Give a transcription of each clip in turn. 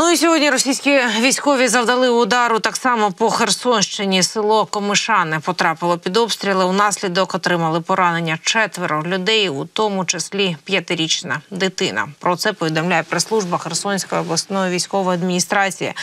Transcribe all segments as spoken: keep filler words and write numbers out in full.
Ну і сьогодні російські військові завдали удару так само по Херсонщині. Село Комишане потрапило під обстріли. Унаслідок отримали поранення четверо людей, у тому числі п'ятирічна дитина. Про це повідомляє прес-служба Херсонської обласної військової адміністрації.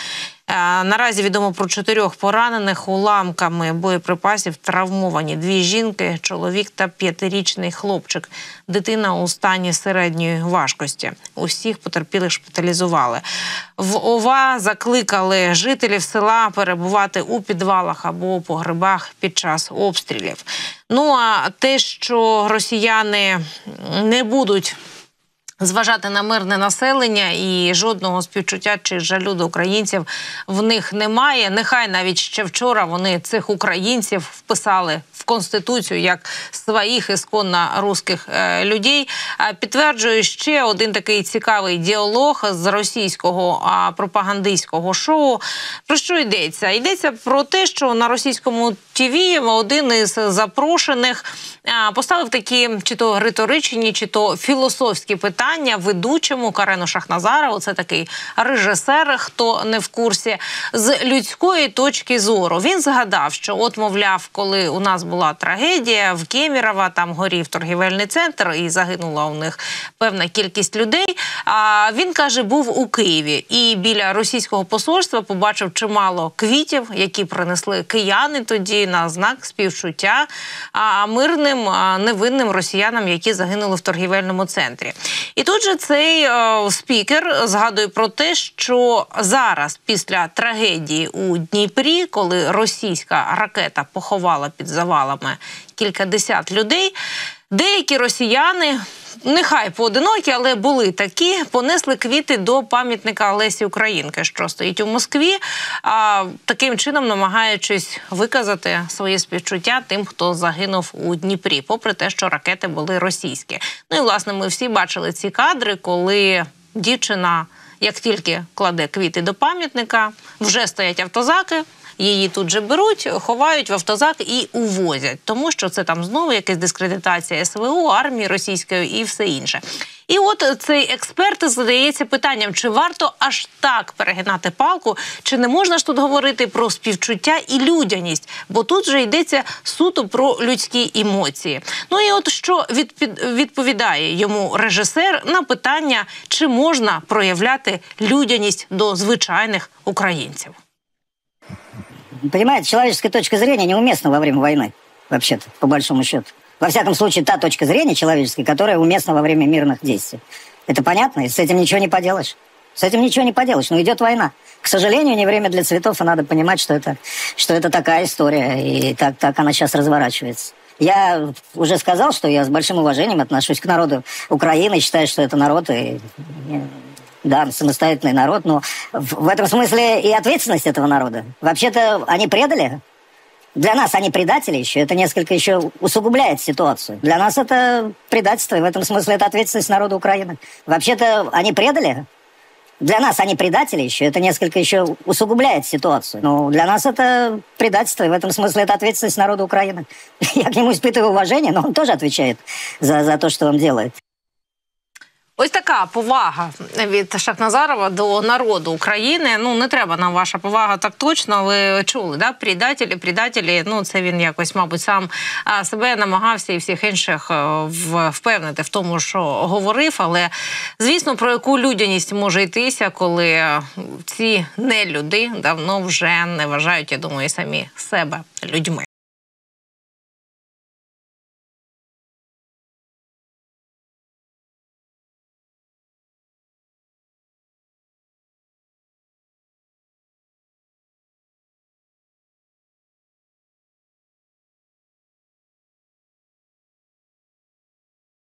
Наразі відомо про чотирьох поранених. Уламками боєприпасів травмовані дві жінки, чоловік та п'ятирічний хлопчик. Дитина у стані середньої важкості. Усіх потерпілих шпиталізували. В ОВА закликали жителів села перебувати у підвалах або у погребах під час обстрілів. Ну а те, що росіяни не будуть зважати на мирне населення і жодного співчуття чи жалю до українців в них немає. Нехай навіть ще вчора вони цих українців вписали в Конституцію як своїх ісконно русських е, людей. А підтверджує ще один такий цікавий діалог з російського а, пропагандистського шоу. Про що йдеться? Йдеться про те, що на російському ТВ один із запрошених а, поставив такі чи то риторичні, чи то філософські питання ведучому Карену Шахназарову, це такий режисер, хто не в курсі, з людської точки зору. Він згадав, що от, мовляв, коли у нас була трагедія в Кемерово, там горів торгівельний центр і загинула у них певна кількість людей, а він, каже, був у Києві і біля російського посольства побачив чимало квітів, які принесли кияни тоді на знак співчуття а мирним, а невинним росіянам, які загинули в торгівельному центрі. І тут же цей е, спікер згадує про те, що зараз, після трагедії у Дніпрі, коли російська ракета поховала під завалами кількадесят людей, деякі росіяни, нехай поодинокі, але були такі, понесли квіти до пам'ятника Лесі Українки, що стоїть у Москві, а, таким чином намагаючись виказати своє співчуття тим, хто загинув у Дніпрі, попри те, що ракети були російські. Ну і, власне, ми всі бачили ці кадри, коли дівчина, як тільки кладе квіти до пам'ятника, вже стоять автозаки, її тут же беруть, ховають в автозак і увозять. Тому що це там знову якась дискредитація СВО, армії російської і все інше. І от цей експерт задається питанням, чи варто аж так перегинати палку, чи не можна ж тут говорити про співчуття і людяність, бо тут же йдеться суто про людські емоції. Ну і от що відповідає йому режисер на питання, чи можна проявляти людяність до звичайних українців. Понимаете, человеческая точка зрения неуместна во время войны, вообще-то, по большому счету. Во всяком случае, та точка зрения человеческая, которая уместна во время мирных действий. Это понятно, и с этим ничего не поделаешь. С этим ничего не поделаешь, но идет война. К сожалению, не время для цветов, и надо понимать, что это, что это такая история, и так, так она сейчас разворачивается. Я уже сказал, что я с большим уважением отношусь к народу Украины, считаю, что это народ, и... Да, самостоятельный народ, но в, в этом смысле и ответственность этого народа. Вообще-то они предали. Для нас они предатели еще. Это несколько еще усугубляет ситуацию. Для нас это предательство, и в этом смысле это ответственность народа Украины. Вообще-то они предали. Для нас они предатели еще. Это несколько еще усугубляет ситуацию. Но для нас это предательство, и в этом смысле это ответственность народа Украины. Я к нему испытываю уважение, но он тоже отвечает за, за то, что он делает. Ось така повага від Шахназарова до народу України. Ну, не треба нам ваша повага так точно, ви чули, да? Предателі, предателі, ну, це він якось, мабуть, сам себе намагався і всіх інших впевнити в тому, що говорив, але, звісно, про яку людяність може йтися, коли ці нелюди давно вже не вважають, я думаю, самі себе людьми.